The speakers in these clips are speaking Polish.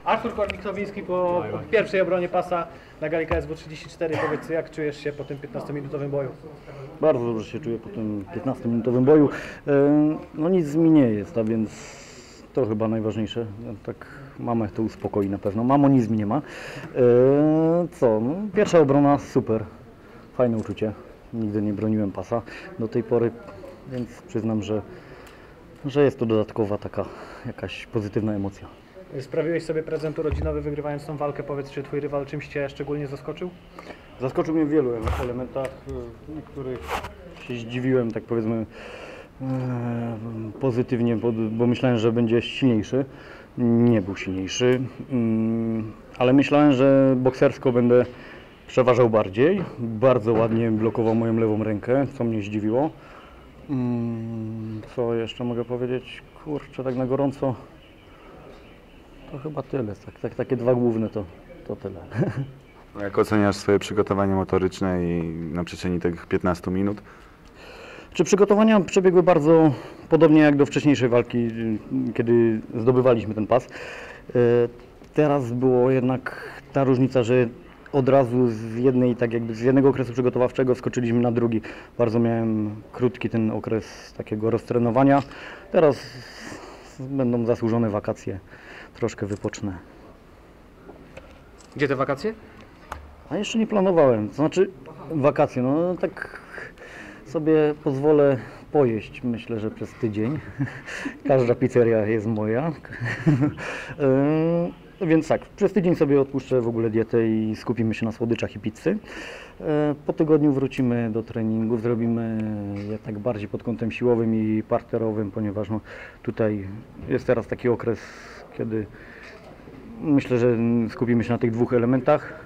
Artur Kornik-Nowiński po pierwszej obronie pasa na gali KSW 34. Powiedz, jak czujesz się po tym 15-minutowym boju? Bardzo dobrze się czuję po tym 15-minutowym boju. No nic mi nie jest, a więc to chyba najważniejsze. Tak mamę to uspokoi na pewno. Mamo, nic mi nie ma. Co? No, pierwsza obrona super. Fajne uczucie. Nigdy nie broniłem pasa do tej pory, więc przyznam, że jest to dodatkowa taka jakaś pozytywna emocja. Sprawiłeś sobie prezent urodzinowy, wygrywając tą walkę. Powiedz, czy twój rywal czymś cię szczególnie zaskoczył? Zaskoczył mnie w wielu elementach, w niektórych się zdziwiłem, tak powiedzmy, pozytywnie, bo myślałem, że będzie silniejszy. Nie był silniejszy, ale myślałem, że boksersko będę przeważał bardziej. Bardzo ładnie blokował moją lewą rękę, co mnie zdziwiło. Co jeszcze mogę powiedzieć? Kurczę, tak na gorąco. To chyba tyle. Takie dwa główne to tyle. Jak oceniasz swoje przygotowanie motoryczne i na przestrzeni tych 15 minut? Czy przygotowania przebiegły bardzo podobnie jak do wcześniejszej walki, kiedy zdobywaliśmy ten pas. Teraz było jednak ta różnica, że od razu z jednego okresu przygotowawczego skoczyliśmy na drugi. Bardzo miałem krótki ten okres takiego roztrenowania. Teraz będą zasłużone wakacje. Troszkę wypocznę. Gdzie te wakacje? A jeszcze nie planowałem. To znaczy wakacje, no tak sobie pozwolę pojeść, myślę, że przez tydzień. Każda pizzeria jest moja. Więc tak, przez tydzień sobie odpuszczę w ogóle dietę i skupimy się na słodyczach i pizzy. Po tygodniu wrócimy do treningów, zrobimy je tak bardziej pod kątem siłowym i parterowym, ponieważ no, tutaj jest teraz taki okres, kiedy myślę, że skupimy się na tych dwóch elementach.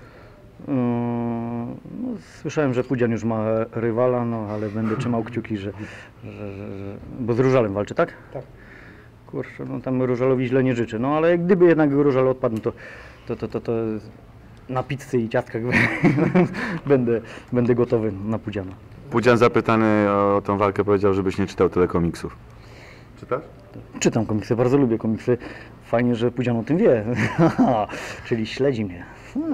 No, słyszałem, że Pudzian już ma rywala, no ale będę trzymał kciuki, bo z Różalem walczy, tak? Tak. Kurczę, no tam Różalowi źle nie życzę, no ale gdyby jednak Różal odpadł, to na pizzy i ciastkach będę gotowy na Pudziana. Pudzian zapytany o tą walkę powiedział, żebyś nie czytał tyle komiksów. Czytasz? Czytam komiksy, bardzo lubię komiksy. Fajnie, że Pudzian o tym wie. Czyli śledzi mnie. No,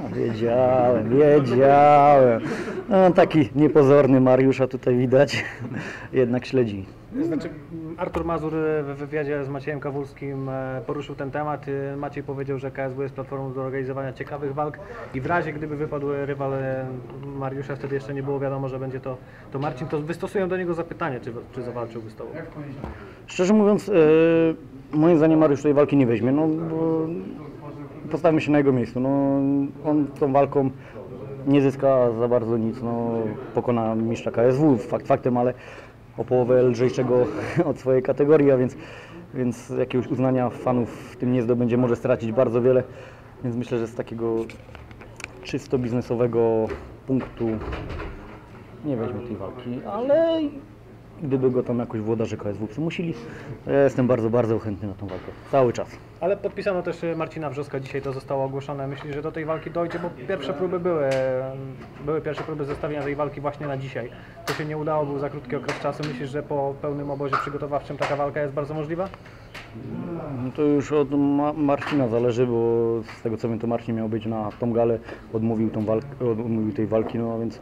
wiedziałem. No, taki niepozorny Mariusza tutaj widać. Jednak śledzi. Znaczy, Artur Mazur w wywiadzie z Maciejem Kawulskim poruszył ten temat. Maciej powiedział, że KSW jest platformą do organizowania ciekawych walk i w razie gdyby wypadł rywal Mariusza, wtedy jeszcze nie było wiadomo, że będzie to Marcin, to wystosują do niego zapytanie, czy zawalczyłby z tobą. Szczerze mówiąc, moim zdaniem Mariusz tej walki nie weźmie, no bo postawmy się na jego miejscu. No, on tą walką nie zyska za bardzo nic, no, pokona mistrza KSW, faktem, ale o połowę lżejszego od swojej kategorii, a więc jakiegoś uznania fanów w tym nie zdobędzie, może stracić bardzo wiele, więc myślę, że z takiego czysto biznesowego punktu nie weźmie tej walki, ale gdyby go tam jakoś włodarze KSW przymusili, ja jestem bardzo, bardzo chętny na tą walkę, cały czas. Ale podpisano też Marcina Wrzoska, dzisiaj to zostało ogłoszone. Myślisz, że do tej walki dojdzie, bo pierwsze próby były pierwsze próby zestawienia tej walki właśnie na dzisiaj. To się nie udało, był za krótki okres czasu. Myślisz, że po pełnym obozie przygotowawczym taka walka jest bardzo możliwa? No to już od Marcina zależy, bo z tego co wiem, to Marcin miał być na tą galę, odmówił tej walki, no a więc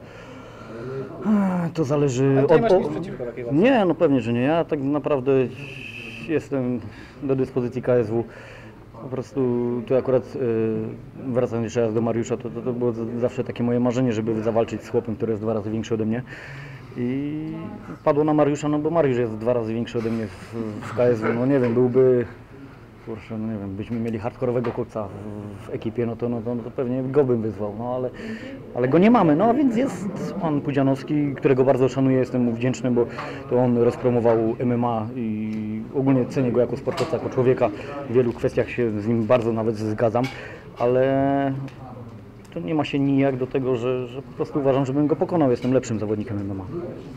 to zależy Ale ty nie masz nic przeciwko takiej walce? Nie, no pewnie, że nie. Ja tak naprawdę jestem do dyspozycji KSW. Po prostu tu akurat wracając jeszcze raz do Mariusza, to było zawsze takie moje marzenie, żeby zawalczyć z chłopem, który jest 2 razy większy ode mnie. I padło na Mariusza, no bo Mariusz jest 2 razy większy ode mnie w KSW. No nie wiem, byłby, kurczę, no nie wiem, byśmy mieli hardkorowego chłopca w ekipie, no to pewnie go bym wyzwał, no ale go nie mamy, no a więc jest pan Pudzianowski, którego bardzo szanuję, jestem mu wdzięczny, bo to on rozpromował MMA i ogólnie cenię go jako sportowca, jako człowieka. W wielu kwestiach się z nim bardzo nawet zgadzam, ale to nie ma się nijak do tego, że po prostu uważam, że bym go pokonał, jestem lepszym zawodnikiem MMA.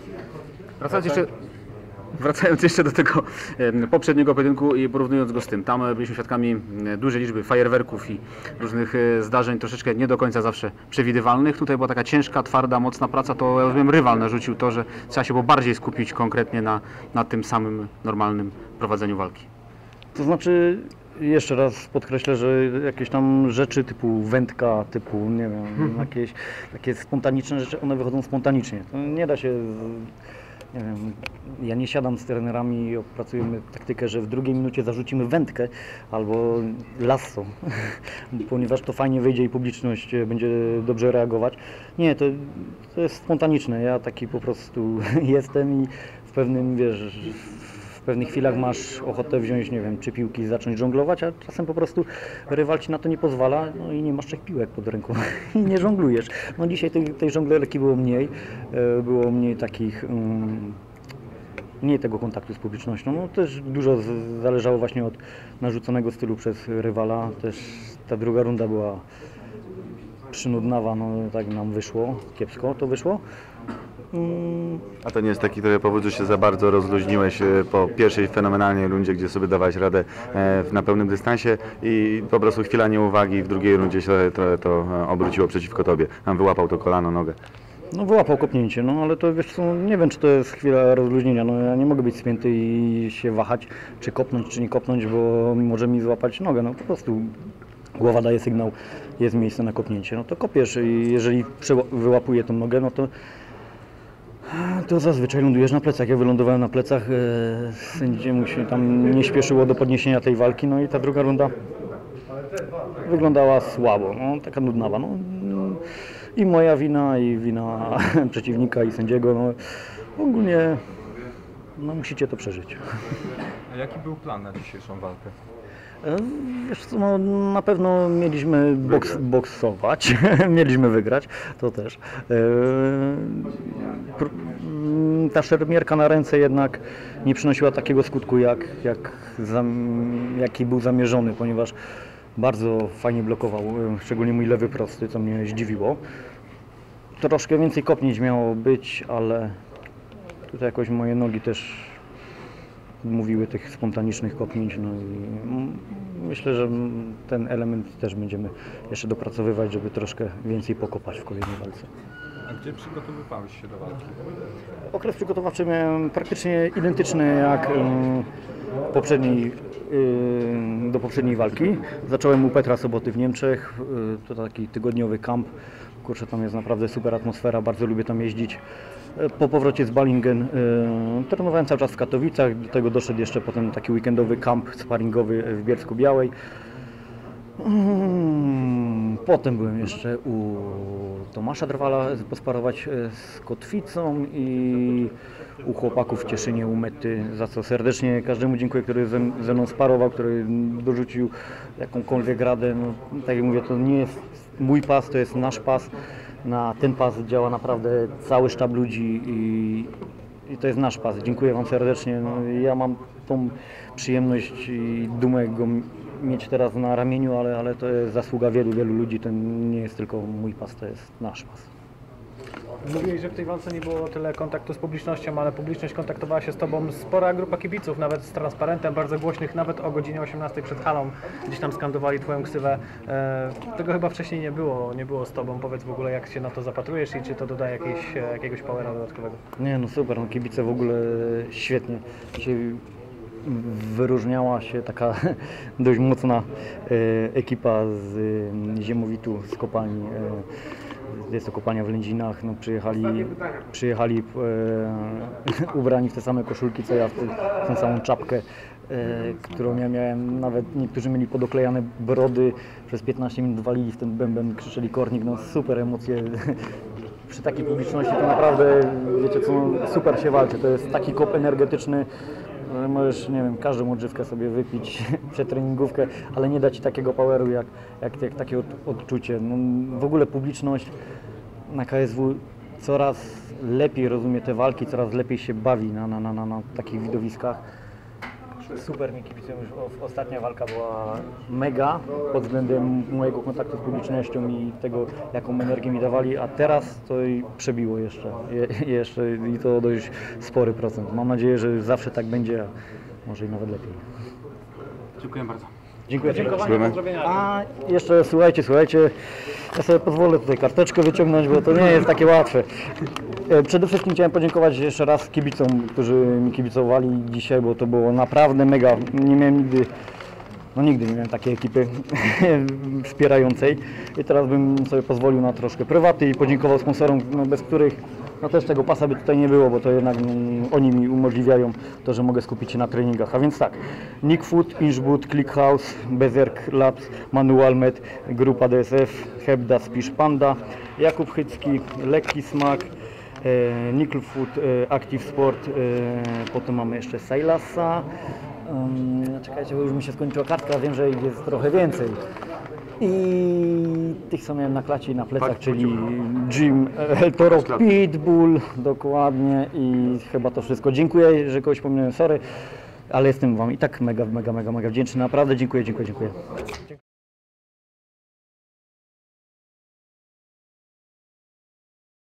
Wracając jeszcze do tego poprzedniego pojedynku i porównując go z tym, tam byliśmy świadkami dużej liczby fajerwerków i różnych zdarzeń troszeczkę nie do końca zawsze przewidywalnych. Tutaj była taka ciężka, twarda, mocna praca, to ja rozumiem rywal narzucił to, że trzeba się było bardziej skupić konkretnie na tym samym normalnym prowadzeniu walki. To znaczy jeszcze raz podkreślę, że jakieś tam rzeczy typu wędka, typu, nie wiem, jakieś takie spontaniczne rzeczy, one wychodzą spontanicznie. To nie da się, nie wiem, ja nie siadam z trenerami i opracujemy taktykę, że w drugiej minucie zarzucimy wędkę albo lasso, ponieważ to fajnie wyjdzie i publiczność będzie dobrze reagować. Nie, to jest spontaniczne, ja taki po prostu jestem i w pewnym, wiesz, w pewnych chwilach masz ochotę wziąć, nie wiem, 3 piłki i zacząć żonglować, a czasem po prostu rywal ci na to nie pozwala, no i nie masz 3 piłek pod ręką i nie żonglujesz. No dzisiaj tej żonglerki było mniej takich, mniej tego kontaktu z publicznością. No też dużo zależało właśnie od narzuconego stylu przez rywala. Też ta druga runda była przynudnawa, no tak nam wyszło, kiepsko to wyszło. A to nie jest taki trochę powód, że się za bardzo rozluźniłeś po pierwszej fenomenalnej rundzie, gdzie sobie dawałeś radę na pełnym dystansie i po prostu chwila nieuwagi w drugiej rundzie się to obróciło przeciwko tobie. Tam wyłapał to kolano, nogę. No wyłapał kopnięcie, no ale to wiesz co, nie wiem czy to jest chwila rozluźnienia, no ja nie mogę być spięty i się wahać, czy kopnąć, czy nie kopnąć, bo może mi złapać nogę, no po prostu głowa daje sygnał, jest miejsce na kopnięcie, no to kopiesz i jeżeli wyłapuje tę nogę, no to zazwyczaj lądujesz na plecach. Ja wylądowałem na plecach, sędziemu się tam nie śpieszyło do podniesienia tej walki, no i ta druga runda wyglądała słabo, no taka nudnawa, no. I moja wina, i wina przeciwnika, i sędziego, no ogólnie no, musicie to przeżyć. A jaki był plan na dzisiejszą walkę? Wiesz co, no, na pewno mieliśmy boksować, mieliśmy wygrać, to też. Ta szermierka na ręce jednak nie przynosiła takiego skutku, jaki był zamierzony, ponieważ bardzo fajnie blokował, szczególnie mój lewy prosty, co mnie zdziwiło. Troszkę więcej kopnięć miało być, ale tutaj jakoś moje nogi też mówiły tych spontanicznych kopnięć, no i myślę, że ten element też będziemy jeszcze dopracowywać, żeby troszkę więcej pokopać w kolejnej walce. A gdzie przygotowywałeś się do walki? Okres przygotowawczy miałem praktycznie identyczny jak do poprzedniej walki. Zacząłem u Petra Soboty w Niemczech, to taki tygodniowy kamp. Kurczę, tam jest naprawdę super atmosfera, bardzo lubię tam jeździć. Po powrocie z Balingen trenowałem cały czas w Katowicach, do tego doszedł jeszcze potem taki weekendowy kamp sparingowy w Bielsku Białej. Potem byłem jeszcze u Tomasza Drwala posparować z Kotwicą i u chłopaków w Cieszynie u Mety, za co serdecznie każdemu dziękuję, który ze mną sparował, który dorzucił jakąkolwiek radę. No, tak jak mówię, to nie jest mój pas, to jest nasz pas. Na ten pas działa naprawdę cały sztab ludzi i to jest nasz pas. Dziękuję Wam serdecznie. No, ja mam tą przyjemność i dumę go mieć teraz na ramieniu, ale to jest zasługa wielu ludzi. To nie jest tylko mój pas, to jest nasz pas. Mówiłeś, że w tej walce nie było tyle kontaktu z publicznością, ale publiczność kontaktowała się z Tobą. Spora grupa kibiców, nawet z transparentem, bardzo głośnych, nawet o godzinie 18 przed halą, gdzieś tam skandowali Twoją ksywę. Tego chyba wcześniej nie było z Tobą. Powiedz w ogóle, jak się na to zapatrujesz i czy to dodaje jakiegoś powera dodatkowego? Nie, no super, no kibice w ogóle świetnie. Dzisiaj wyróżniała się taka dość mocna ekipa z Ziemowitu, z kopalni. Jest to kopalnia w Lędzinach, no, przyjechali ubrani w te same koszulki co ja, w tę samą czapkę, którą ja miałem, nawet niektórzy mieli podoklejane brody, przez 15 minut walili w ten bęben, krzyczeli kornik, no super emocje. Przy takiej publiczności to naprawdę, wiecie co, no, super się walczy, to jest taki kop energetyczny, że możesz, nie wiem, każdą odżywkę sobie wypić przed treningówkę, ale nie da Ci takiego poweru jak takie odczucie. No, w ogóle publiczność na KSW coraz lepiej rozumie te walki, coraz lepiej się bawi na takich widowiskach. Super mi kibicują, już ostatnia walka była mega pod względem mojego kontaktu z publicznością i tego, jaką energię mi dawali, a teraz to i przebiło jeszcze i to dość spory procent. Mam nadzieję, że zawsze tak będzie, a może i nawet lepiej. Dziękuję bardzo. Dziękuję. Dziękowania, pozdrowienia. A jeszcze słuchajcie, ja sobie pozwolę tutaj karteczkę wyciągnąć, bo to nie jest takie łatwe. Przede wszystkim chciałem podziękować jeszcze raz kibicom, którzy mi kibicowali dzisiaj, bo to było naprawdę mega. Nie miałem nigdy no nigdy nie miałem takiej ekipy wspierającej i teraz bym sobie pozwolił na troszkę prywaty i podziękował sponsorom, no, bez których no też tego pasa by tutaj nie było, bo to jednak oni mi umożliwiają to, że mogę skupić się na treningach. A więc tak, Nick Food, Inchwood, Clickhouse, Berserk Labs, Manualmed, Grupa DSF, Hebda, Spisz Panda, Jakub Chycki, Lekki Smak, Nickel Food, Active Sport, potem mamy jeszcze Sailasa. Czekajcie, bo już mi się skończyła kartka, wiem, że ich jest trochę więcej. I tych, co miałem na klacie i na plecach, czyli Jim, El Toro, Pitbull, dokładnie, i chyba to wszystko. Dziękuję, że kogoś pomyliłem, sorry, ale jestem Wam i tak mega wdzięczny, naprawdę dziękuję.